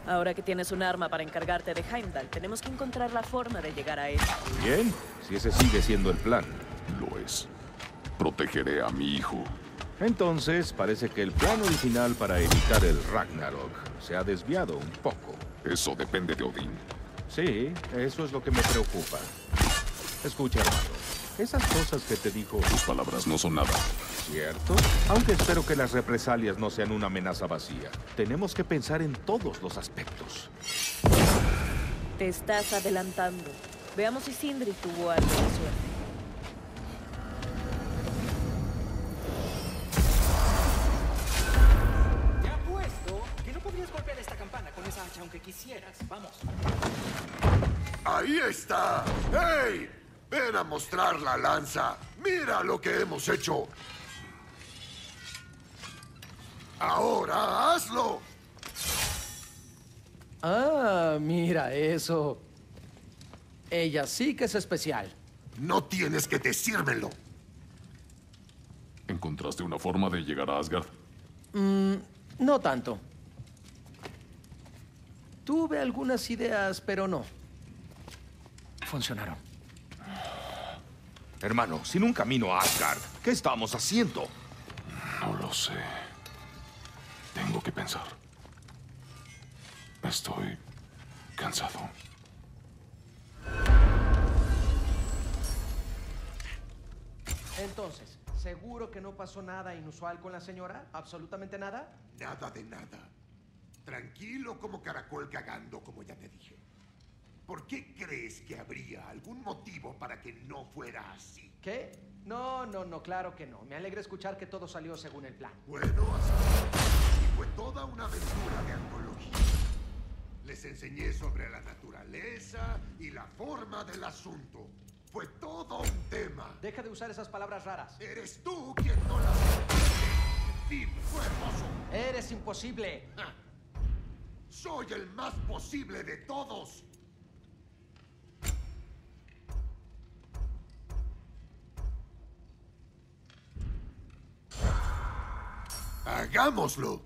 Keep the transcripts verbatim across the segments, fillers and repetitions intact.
Ahora que tienes un arma para encargarte de Heimdall, tenemos que encontrar la forma de llegar a él. Bien, si ese sigue siendo el plan. Lo es. Protegeré a mi hijo. Entonces, parece que el plan original para evitar el Ragnarok se ha desviado un poco. Eso depende de Odín. Sí, eso es lo que me preocupa. Escucha, hermano. Esas cosas que te dijo... Tus palabras no son nada. ¿Cierto? Aunque espero que las represalias no sean una amenaza vacía. Tenemos que pensar en todos los aspectos. Te estás adelantando. Veamos si Sindri tuvo algo de suerte. Te apuesto que no podrías golpear esta campana con esa hacha aunque quisieras. Vamos. ¡Ahí está! ¡Hey! ¡Ven a mostrar la lanza! ¡Mira lo que hemos hecho! ¡Ahora hazlo! Ah, mira eso. Ella sí que es especial. No tienes que decírmelo. ¿Encontraste una forma de llegar a Asgard? Mm, no tanto. Tuve algunas ideas, pero no. Funcionaron. Hermano, sin un camino a Asgard, ¿qué estamos haciendo? No lo sé. Tengo que pensar. Estoy cansado. Entonces, ¿seguro que no pasó nada inusual con la señora? ¿Absolutamente nada? Nada de nada. Tranquilo como caracol cagando, como ya te dije. ¿Por qué crees que habría algún motivo para que no fuera así? ¿Qué? No, no, no, claro que no. Me alegra escuchar que todo salió según el plan. Bueno, así y fue toda una aventura de antología. Les enseñé sobre la naturaleza y la forma del asunto. Fue todo un tema. Deja de usar esas palabras raras. Eres tú quien no las entiende. En fin, fue hermoso. Eres imposible. Ja. Soy el más posible de todos. ¡Hagámoslo!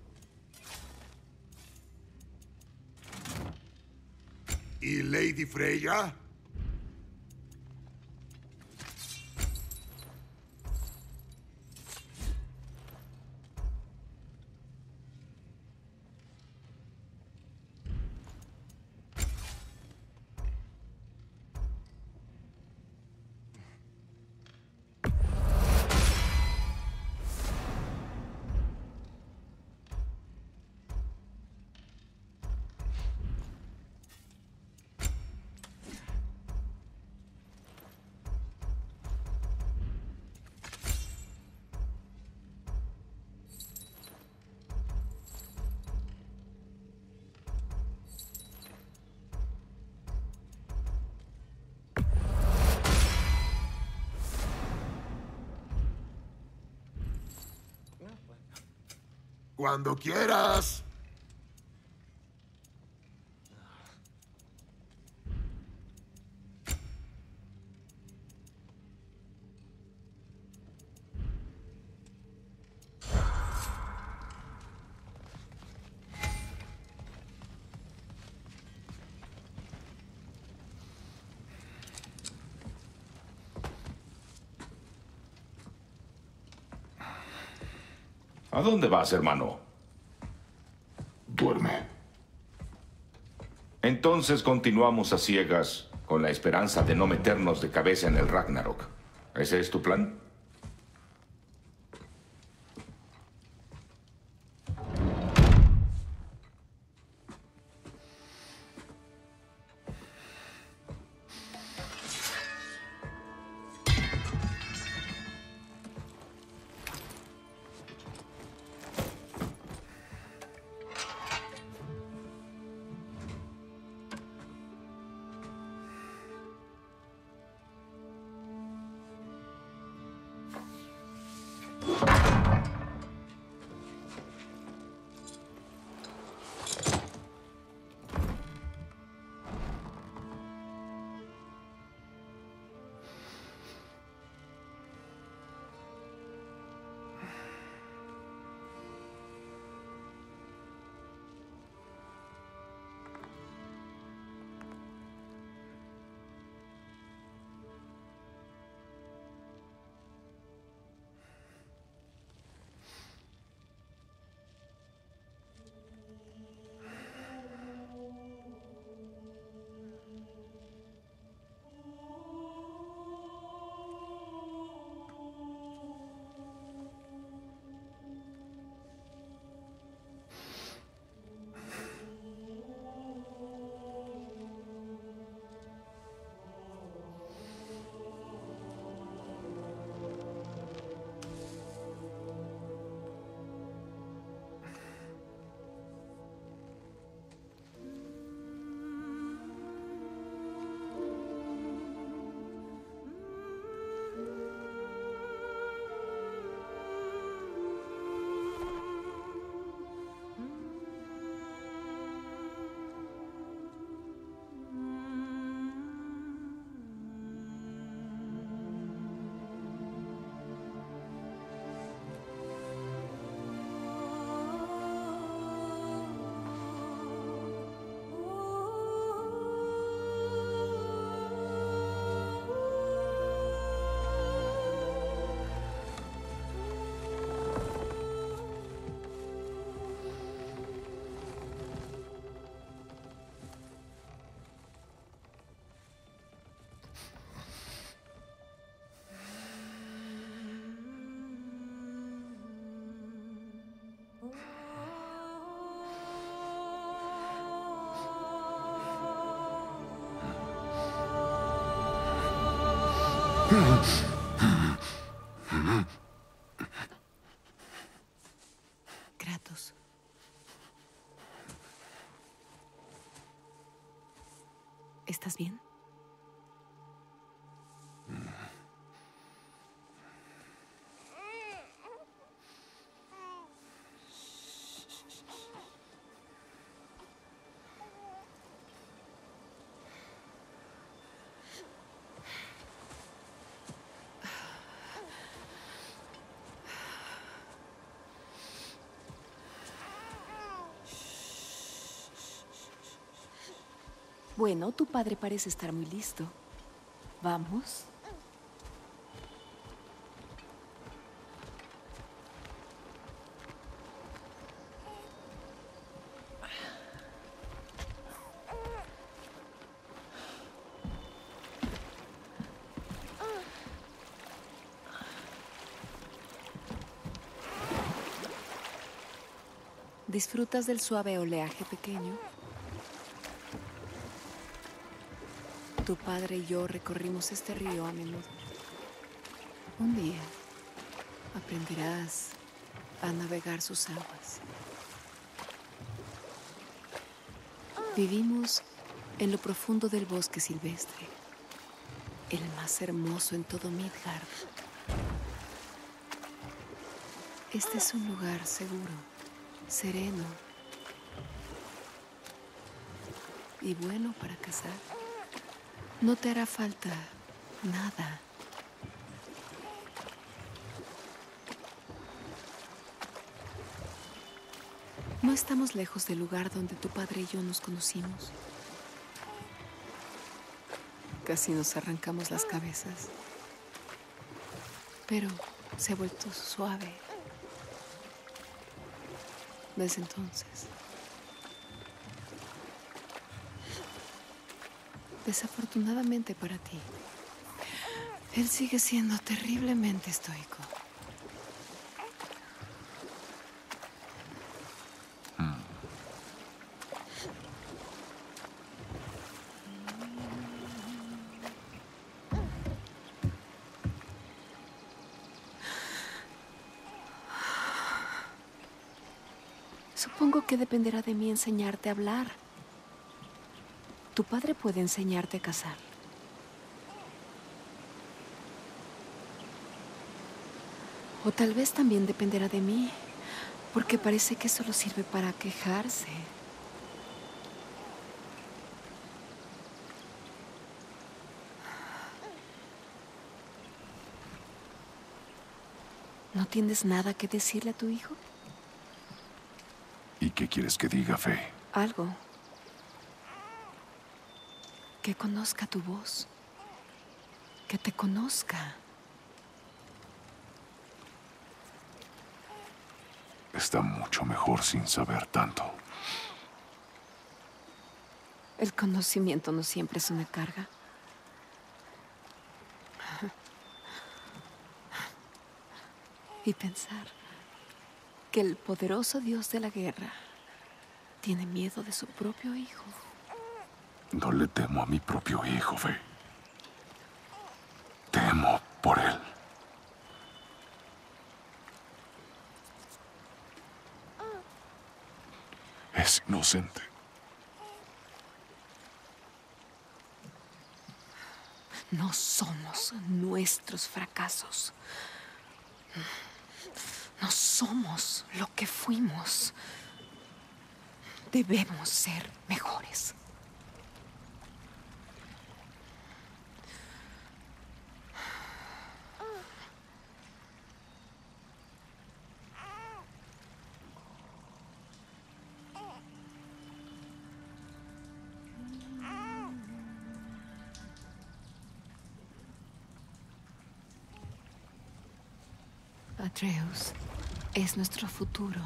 ¿Y Lady Freya? Cuando quieras. ¿A dónde vas, hermano? Duerme. Entonces continuamos a ciegas, con la esperanza de no meternos de cabeza en el Ragnarok. ¿Ese es tu plan? Kratos. ¿Estás bien? Bueno, tu padre parece estar muy listo. ¿Vamos? ¿Disfrutas del suave oleaje pequeño? Tu padre y yo recorrimos este río a menudo. Un día aprenderás a navegar sus aguas. Vivimos en lo profundo del bosque silvestre, el más hermoso en todo Midgard. Este es un lugar seguro, sereno y bueno para cazar. No te hará falta nada. No estamos lejos del lugar donde tu padre y yo nos conocimos. Casi nos arrancamos las cabezas. Pero se ha vuelto suave. Desde entonces. Desafortunadamente para ti, él sigue siendo terriblemente estoico. Mm. Supongo que dependerá de mí enseñarte a hablar. Tu padre puede enseñarte a cazar. O tal vez también dependerá de mí, porque parece que solo sirve para quejarse. ¿No tienes nada que decirle a tu hijo? ¿Y qué quieres que diga, Faye? Algo. Que conozca tu voz. Que te conozca. Está mucho mejor sin saber tanto. El conocimiento no siempre es una carga. Y pensar que el poderoso Dios de la guerra tiene miedo de su propio hijo. No le temo a mi propio hijo, Faye. Temo por él. Es inocente. No somos nuestros fracasos. No somos lo que fuimos. Debemos ser mejores. Atreus es nuestro futuro.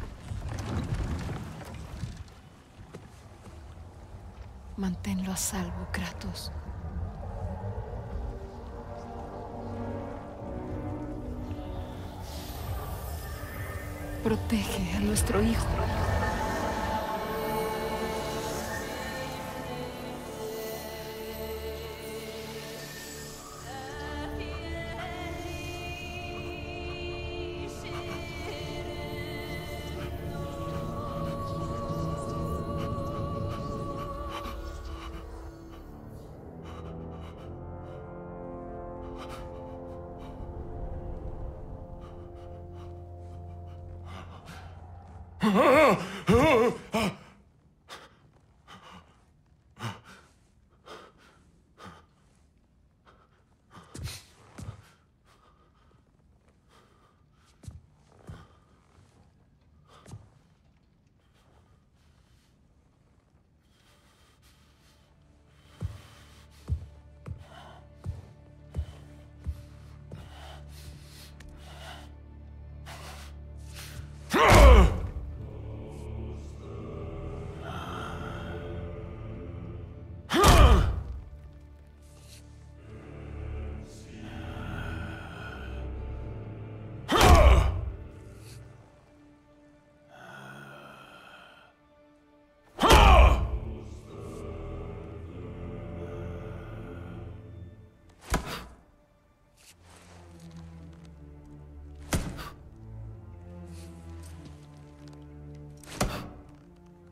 Manténlo a salvo, Kratos. Protege a nuestro hijo.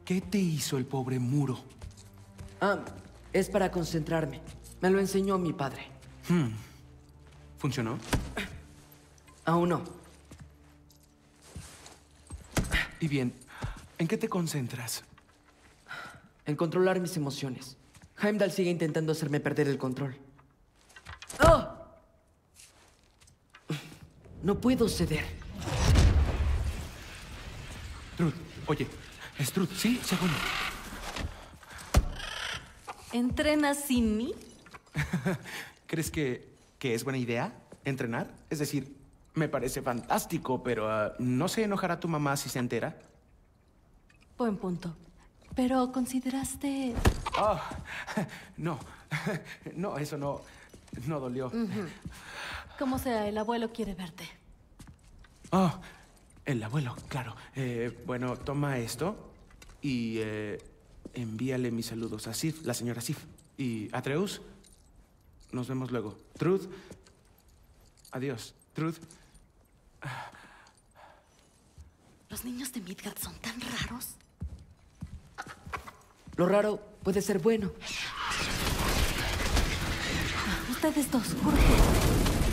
¿Qué te hizo el pobre muro? Ah, es para concentrarme. Me lo enseñó mi padre. Hmm. ¿Funcionó? Aún no. Y bien, ¿en qué te concentras? En controlar mis emociones. Heimdall sigue intentando hacerme perder el control. ¡Oh! No puedo ceder. Truth, oye, es Truth, sí, segundo. ¿Entrenas sin mí? ¿Crees que, que es buena idea entrenar? Es decir, me parece fantástico, pero uh, ¿no se enojará tu mamá si se entera? Buen punto. Pero consideraste... Oh, no, no, eso no, no dolió. Uh-huh. Como sea, el abuelo quiere verte. Oh, el abuelo, claro. Eh, bueno, toma esto y eh, envíale mis saludos a Sif, la señora Sif. Y Atreus, nos vemos luego. Truth, adiós. Truth. ¿Los niños de Midgard son tan raros? Lo raro puede ser bueno. Ustedes dos, juro que...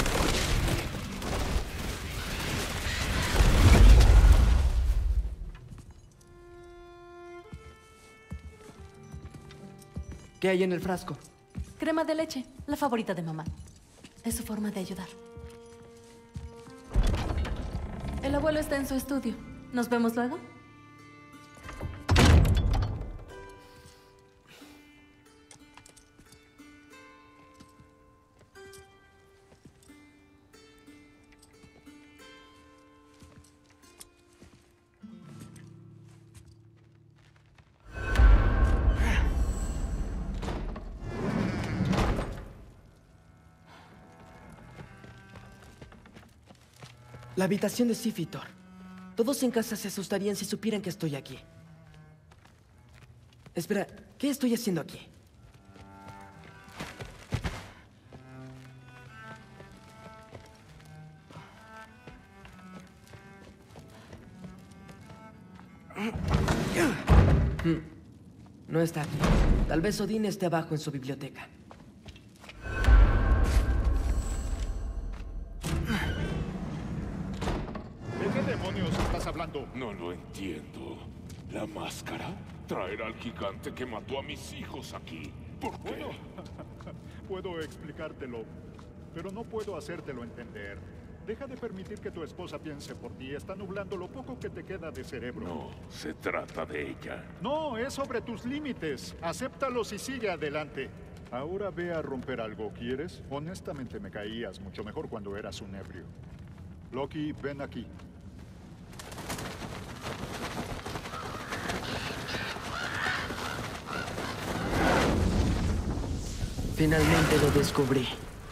¿Qué hay en el frasco? Crema de leche, la favorita de mamá. Es su forma de ayudar. El abuelo está en su estudio. ¿Nos vemos luego? La habitación de Sif y Thor. Todos en casa se asustarían si supieran que estoy aquí. Espera, ¿qué estoy haciendo aquí? No está aquí. Tal vez Odín esté abajo en su biblioteca. ¿De qué demonios estás hablando? No lo entiendo. ¿La máscara? Traer al gigante que mató a mis hijos aquí. ¿Por qué? Bueno, puedo explicártelo, pero no puedo hacértelo entender. Deja de permitir que tu esposa piense por ti. Está nublando lo poco que te queda de cerebro. No, se trata de ella. No, es sobre tus límites. Acéptalos y sigue adelante. Ahora ve a romper algo, ¿quieres? Honestamente me caías mucho mejor cuando eras un ebrio. Loki, ven aquí. Finalmente lo descubrí.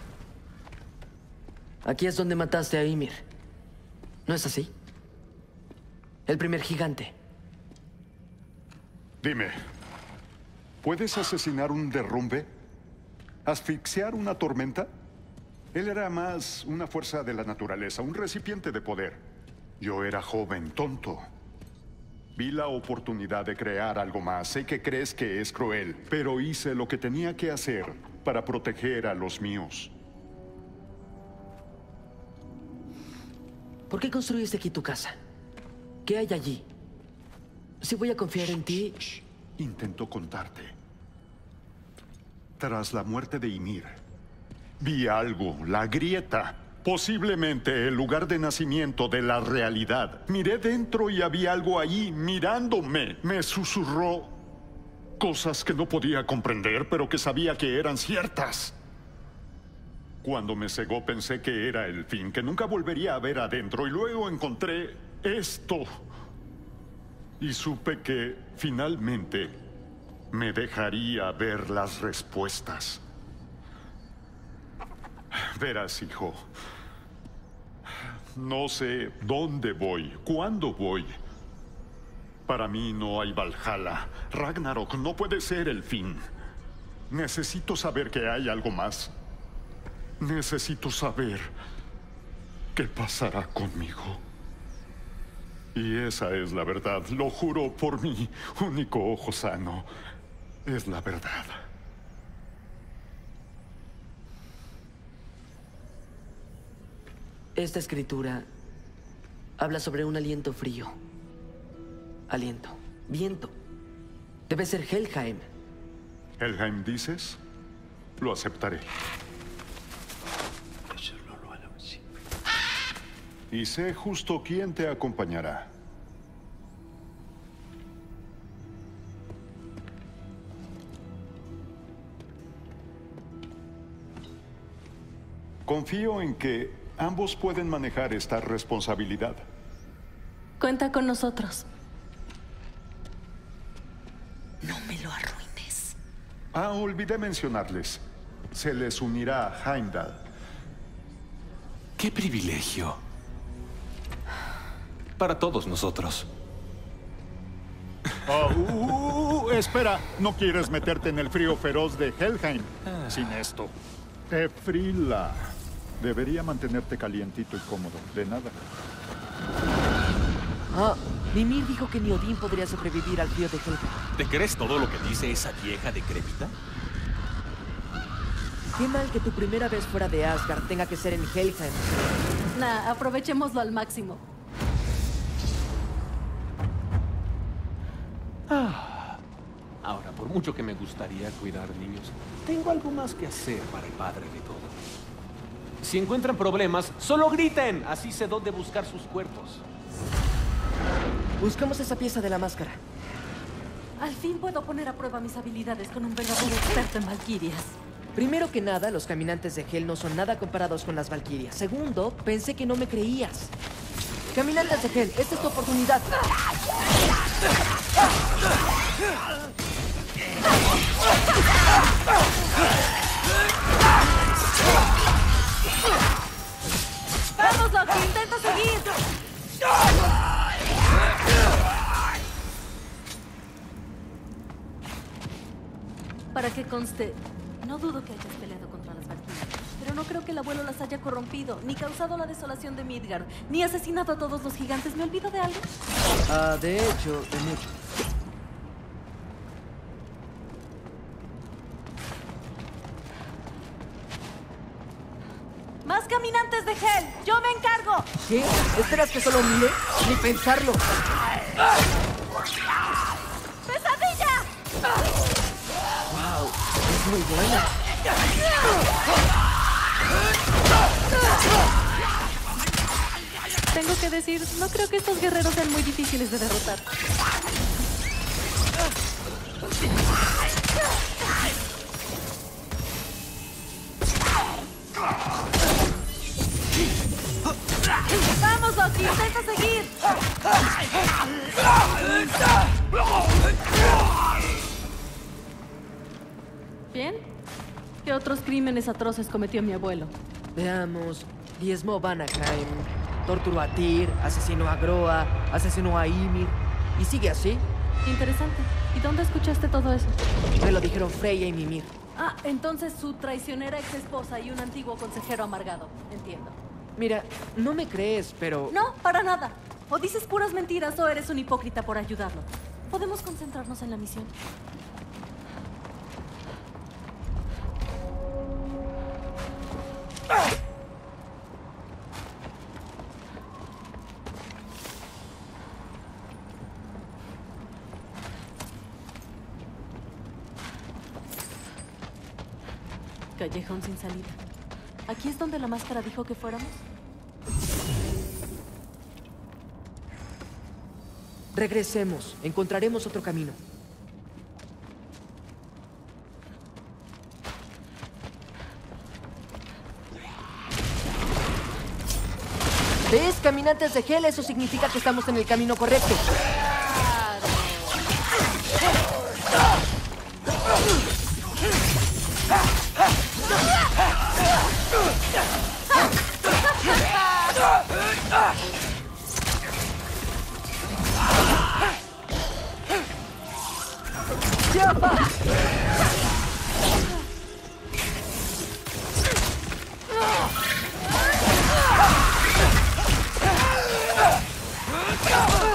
Aquí es donde mataste a Ymir. ¿No es así? El primer gigante. Dime, ¿puedes asesinar un derrumbe? ¿Asfixiar una tormenta? Él era más una fuerza de la naturaleza, un recipiente de poder. Yo era joven, tonto. Vi la oportunidad de crear algo más. Sé que crees que es cruel, pero hice lo que tenía que hacer para proteger a los míos. ¿Por qué construiste aquí tu casa? ¿Qué hay allí? Si voy a confiar en ti... Shh. Intento contarte. Tras la muerte de Ymir, vi algo, la grieta. Posiblemente el lugar de nacimiento de la realidad. Miré dentro y había algo ahí mirándome. Me susurró cosas que no podía comprender, pero que sabía que eran ciertas. Cuando me cegó pensé que era el fin, que nunca volvería a ver adentro, y luego encontré esto. Y supe que finalmente me dejaría ver las respuestas. Verás, hijo, no sé dónde voy, cuándo voy. Para mí no hay Valhalla. Ragnarok no puede ser el fin. Necesito saber que hay algo más. Necesito saber qué pasará conmigo. Y esa es la verdad. Lo juro por mi único ojo sano. Es la verdad. Esta escritura habla sobre un aliento frío. Aliento. Viento. Debe ser Helheim. ¿Helheim dices? Lo aceptaré. Y sé justo quién te acompañará. Confío en que ambos pueden manejar esta responsabilidad. Cuenta con nosotros. No me lo arruines. Ah, olvidé mencionarles. Se les unirá a Heimdall. ¡Qué privilegio! Para todos nosotros. Oh, uh, uh, espera, ¿no quieres meterte en el frío feroz de Helheim sin esto? Efrila. Debería mantenerte calientito y cómodo. De nada. Ah, Mimir dijo que ni Odín podría sobrevivir al frío de Helheim. ¿Te crees todo lo que dice esa vieja decrépita? Qué mal que tu primera vez fuera de Asgard tenga que ser en Helheim. Nah, aprovechémoslo al máximo. Ah. Ahora, por mucho que me gustaría cuidar niños, tengo algo más que hacer para el padre de todo. Si encuentran problemas, solo griten. Así sé dónde buscar sus cuerpos. Buscamos esa pieza de la máscara. Al fin puedo poner a prueba mis habilidades con un verdadero experto en valquirias. Primero que nada, los caminantes de Hel no son nada comparados con las valquirias. Segundo, pensé que no me creías. Caminantes de Hel, esta es tu oportunidad. ¡Vamos, Loki! ¡Intenta seguir! Para que conste, no dudo que hayas peleado contra las valquirias, pero no creo que el abuelo las haya corrompido, ni causado la desolación de Midgard, ni asesinado a todos los gigantes. ¿Me olvido de algo? Ah, de hecho, de mucho. ¡Más caminantes de Hel! ¡Yo me encargo! ¿Qué? ¿Esperas que solo mire? Ni pensarlo. ¡Pesadilla! ¡Wow! Es muy buena. Tengo que decir, no creo que estos guerreros sean muy difíciles de derrotar. ¡Vamos, Loki! ¡Intenta seguir! ¿Bien? ¿Qué otros crímenes atroces cometió mi abuelo? Veamos. Diezmó Vanaheim, torturó a Tyr, asesinó a Groa, asesinó a Ymir. Y sigue así. Interesante. ¿Y dónde escuchaste todo eso? Me lo dijeron Freya y Mimir. Ah, entonces su traicionera ex esposa y un antiguo consejero amargado. Entiendo. Mira, no me crees, pero... No, para nada. O dices puras mentiras o eres un hipócrita por ayudarlo. ¿Podemos concentrarnos en la misión? Callejón sin salida. ¿Aquí es donde la máscara dijo que fuéramos? Regresemos. Encontraremos otro camino. ¿Ves, caminantes de Hel? Eso significa que estamos en el camino correcto. ¡Ya!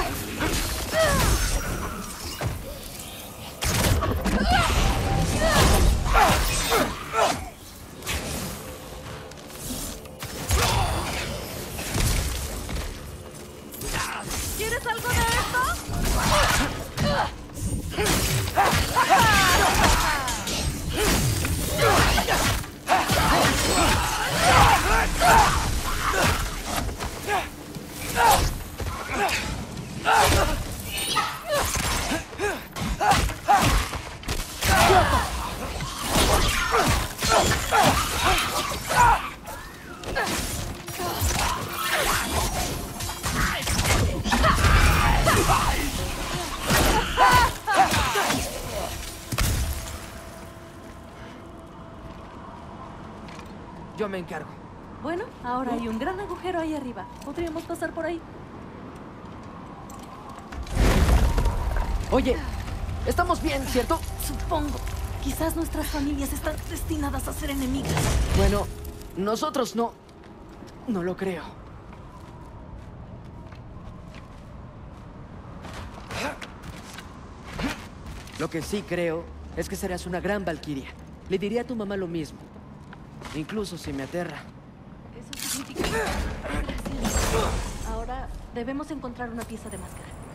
Yo me encargo. Bueno, ahora hay un gran agujero ahí arriba. ¿Podríamos pasar por ahí? Oye, estamos bien, ¿cierto? Supongo. Quizás nuestras familias están destinadas a ser enemigas. Bueno, nosotros no... No lo creo. Lo que sí creo es que serás una gran valquiria. Le diría a tu mamá lo mismo. Incluso si me aterra. Eso significa... Gracias. Ahora debemos encontrar una pieza de máscara.